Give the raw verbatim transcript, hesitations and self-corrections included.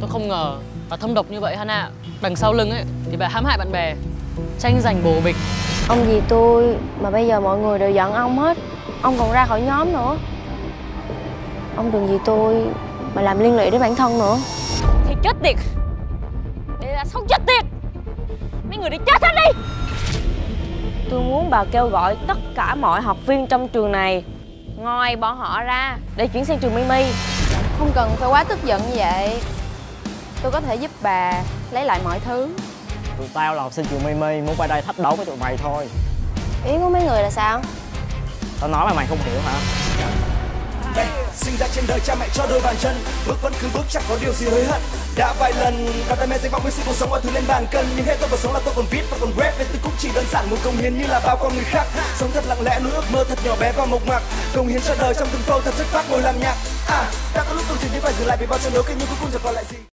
Tôi không ngờ bà thâm độc như vậy Hana. Đằng sau lưng ấy thì bà hãm hại bạn bè, tranh giành bồ bịch. Ông vì tôi mà bây giờ mọi người đều giận ông hết. Ông còn ra khỏi nhóm nữa. Ông đừng vì tôi mà làm liên lụy đến bản thân nữa. Thì chết tiệt. Để là sống chết tiệt. Mấy người đi chết hết đi. Tôi muốn bà kêu gọi tất cả mọi học viên trong trường này ngoài bỏ họ ra để chuyển sang trường Mimi. Không cần phải quá tức giận như vậy. Tôi có thể giúp bà lấy lại mọi thứ. Tụi tao là học sinh trường Mimi, muốn qua đây thách đấu với tụi mày thôi. Ý của mấy người là sao? Tao nói mà mày không hiểu hả? Đây, sinh ra trên đời cha mẹ cho đôi bàn chân, bước vẫn cứ bước chẳng có điều gì hối hận. Đã vài lần đặt tay mẹ danh vọng với sự cuộc sống mọi thứ lên bàn cân, nhưng hết tôi cuộc sống là tôi còn viết và còn rap, nên tôi cũng chỉ đơn giản một công hiến như là bao con người khác. Sống thật lặng lẽ, nuôi ước mơ thật nhỏ bé và mộc mạc, công hiến cho đời trong từng câu thật chất phác ngồi làm nhạc. À, đã có lúc tôi dường như phải dừng lại vì bao trận đấu kia nhưng cuối cùng chẳng còn lại gì.